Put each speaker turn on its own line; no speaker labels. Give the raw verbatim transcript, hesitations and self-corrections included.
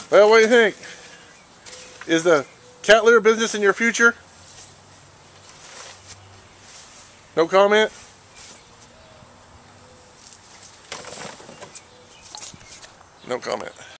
Well, what do you think? Is the cat litter business in your future? No comment? No comment.